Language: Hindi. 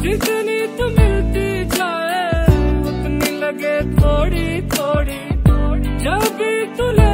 जितनी तू मिलती जाए उतनी लगे थोड़ी थोड़ी, जब भी तू